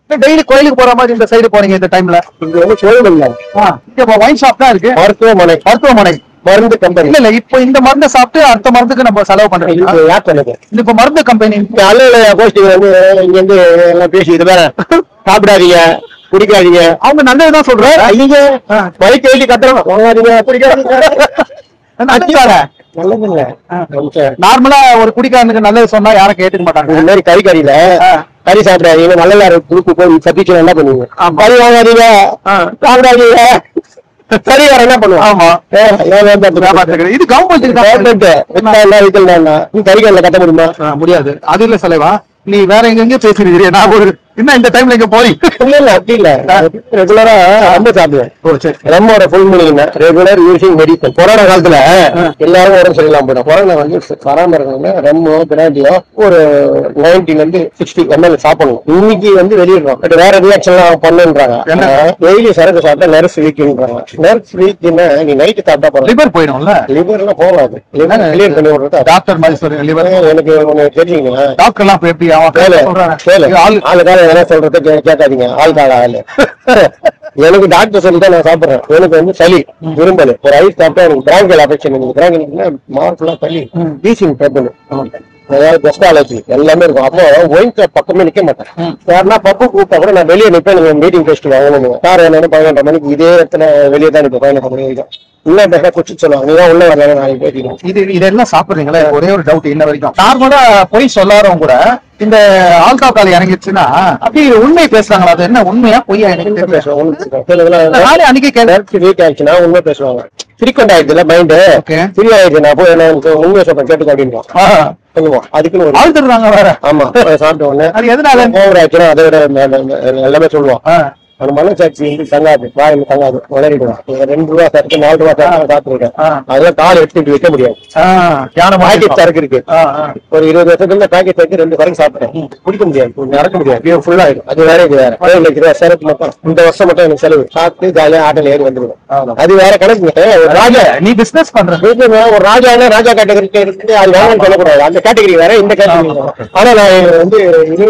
Daily கோயிலுக்கு போற மாதிரி இந்த சைடு போறீங்க இந்த டைம்ல? இங்க வந்து கோயில் இல்ல, இங்க ஒயின் ஷாப் தான் இருக்கு. மருத்துவமனை மருந்து கம்பெனி இல்ல. இப்போ இந்த மருந்தை சாப்பிட்டு அடுத்த மருந்துக்கு நம்ம செலவு பண்றோம். யார் சொன்னது? இப்ப மருந்து கம்பெனி அல்ல கோஷ்டி வந்து இங்க இருந்து எல்லாம் பேசி இது வேற சாப்பிடாதீங்க குடிக்காதீங்க. அவங்க நல்லதுதான் சொல்றாரு. ஐயங்க பைக் எழுதி கத்துறோம், வாங்காதீங்க குடிக்காதீங்க. நல்லது இல்ல. நார்மலா ஒரு குடிக்காரனுக்கு நல்லது சொன்னா யாரும் கேட்டுக்க மாட்டாங்க. இந்த மாதிரி கறியில கறி சாப்பிடாதீங்க, நல்ல குரூப்பு போய் சத்திச்சு என்ன பண்ணுவீங்க? கறி வாங்காதீங்க சாப்பிடாதீங்க. சரி வேற என்ன பண்ணுவோம்? ஆமா இது கவர்மெண்ட் கறிக்கல்ல கட்ட முடியுமா? முடியாது. அது இல்ல செலவா. நீ வேற எங்க பேசிருக்கிறியா? நான் ஒரு என்ன இந்த டைம்ல இங்க போறீங்க? இல்ல இல்ல அப்படி இல்ல, ரெகுலரா ரொம்ப சாப்பிடுவேன். ரொம்போட full meaning regular using medicine. Corona காலத்துல எல்லாரும் உடம்பு சரியில்லாம போயிடும். கொரோனா வந்து வராம இருக்கணும்னா ரெம்மோ பினாடியோ ஒரு 90 ல இருந்து 60 ml சாப்பிடணும். இன்னைக்கு வந்து வெளியிடுறோம், பட் வேற ரியாக்ஷன் எல்லாம் பண்ணுன்றாங்க. டெய்லி சரக்கு சாப்பிட்டா நர்ஸ் வீக்குன்றாங்க. நர்ஸ் வீக்குன்னா நீ நைட்டு சாப்பிட்டா போறோம் லிவர் போயிடும்ல. லிவர் எல்லாம் போகாது, கிளியர் பண்ணி விடுறது டாக்டர் மாதிரி சொல்றீங்க. லிவர் எனக்கு ஒண்ணு தெரிஞ்சுங்களா? டாக்டர் எல்லாம் எப்படி ஆளுக்காக என்ன சொல்றது கேட்காதீங்க. ஆளுக்காக ஆளு எனக்கு டாக்டர் சொல்லிதான் நான் சாப்பிடுறேன். எனக்கு வந்து சளி விரும்பல, ஒரு ஐஸ் சாப்பிட்டா எனக்கு பிராங்கல் அஃபெக்ஷன். பிராங்கல் மார்க்ல சளி வீசிங் பிரச்சனை, அதாவது பெஸ்ட் அலர்ஜி எல்லாமே இருக்கும். அப்போ ஒயின் ஷாப் பக்கமே நிக்க மாட்டேன். யாருன்னா பப்பு கூப்பிட்டா கூட நான் வெளியே நிப்பேன். நீங்க மீட்டிங் டெஸ்ட் வாங்கணும் சார் என்னன்னு 11:30 மணிக்கு இதே இடத்துல வெளியே தான் நிற்பேன். 11:30 மணி வரைக்கும் இன்னும் பேச குச்சி சொல்லுவாங்க, நீதான் உள்ள வரல நாளைக்கு பேசிடுவோம். இதெல்லாம் சாப்பிடுறீங்களா? ஒரே ஒரு டவுட் இன்ன வரைக்கும். நார்மலா போய் சொல்லாதவங்க கூட இந்த ஆல்கஹால் இறங்கிடுச்சுன்னா அப்படி உண்மை பேசுறாங்களா? அது என்ன உண்மையா பொய்யா? எனக்கு பேசுவாங்க அன்னைக்கு வீக் ஆயிடுச்சுன்னா உண்மை பேசுவாங்க. ஃப்ரீக்வெண்ட் ஆயிடுச்சுல மைண்ட் ஃப்ரீ ஆயிடுச்சு. நான் போய் என்ன உண்மையை சொல்றேன் கேட்டுக்க அப்படின்னு சொல்லுவோம். அதுக்குன்னு ஆள் தருவாங்க வேற. ஆமா சாப்பிட்ட உடனே அது எதனால ஓவர் ஆயிடுச்சுன்னா அதை விட எல்லாமே சொல்லுவோம். அந்த மனசாட்சி வந்து தங்காது, வாயில தங்காது, வளரிடுவான். 2 ரூபா சரக்கு 4 ரூபா சரக்கு சாப்பிட்டுருக்கேன். அதெல்லாம் கால் எடுத்துட்டு வைக்க முடியாது. பாக்கெட் சரக்கு இருக்கு, ஒரு 20 வருஷத்துல பாக்கெட் சரக்கு 2 சரக்கு சாப்பிட்டேன், குடிக்க முடியாது, நடக்க முடியாது, ஃபுல் ஆயிடும். அது வேற இது வேற. 7 லட்ச சரக்கு மட்டும் இந்த வருஷம் மட்டும் எனக்கு செலவு. சாப்பிட்டு ஜாலியா ஆட்டோல ஏறி வந்துடுவேன். அது வேற கணக்கு. ஒரு ராஜா நீ பிசினஸ் பண்ற ஒரு ராஜானா ராஜா கேட்டகரி இருக்கு, அது வேணும்னு சொல்லக்கூடாது. அந்த கேட்டகரி வேற, இந்த கேட்டகரி. ஆனா நான் வந்து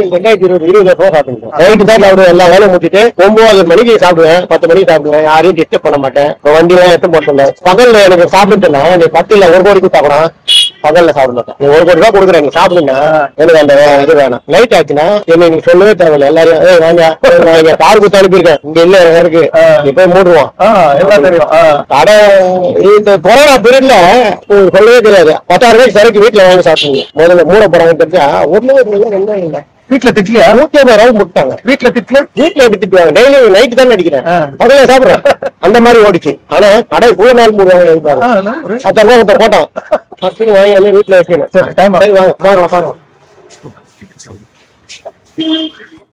2020 ரூபா சாப்பிடுவேன். நைட்டு தான் சாப்பிடுவேன். எல்லா வேலையும் முடிச்சுட்டு 9 மணிக்கு சாப்பிடுவேன், 10 மணிக்கு சாப்பிடுவேன். யாரையும் டிஸ்டர்ப் பண்ண மாட்டேன். வண்டி எல்லாம் எடுத்து போட்டல. பகல்ல எனக்கு சாப்பிட்டுனா நீ 10 இல்ல 1 கோடி சாப்பிடலாம், பகல்ல சாப்பிட மாட்டேன். நீ 1 கோடி ரூபாய் கொடுக்குறேன், நீ சாப்பிடுங்க, எனக்கு அந்த இது வேணாம். நைட் ஆச்சுன்னா என்ன நீ சொல்லவே தேவையில்ல. எல்லாரையும் வாங்க கார் குத்து அனுப்பியிருக்கேன், இங்க இல்ல இருக்கு, நீ போய் மூடுவான். எல்லாம் தெரியும். கடை இந்த கொரோனா பீரியட்ல சொல்லவே தெரியாது. 10,000 ரூபாய்க்கு சரக்கு வீட்டுல வாங்கி சாப்பிடுங்க. முதல்ல மூட போறாங்க தெரிஞ்சா ஒண்ணுமே இல்லை. வீட்டுல திட்டல 150 ரூபாய் முட்டாங்க. வீட்டுல எப்படி திட்டுவாங்க? டெய்லி நைட்டு தான் அடிக்கிறேன், பகல சாப்பிடுறேன். அந்த மாதிரி ஓடிச்சு. ஆனா கடை கூட நாள் மூடுவாங்க. 10,000 ரூபாய் போட்டான் வாங்கி வீட்டுல வைக்கணும். வாங்க.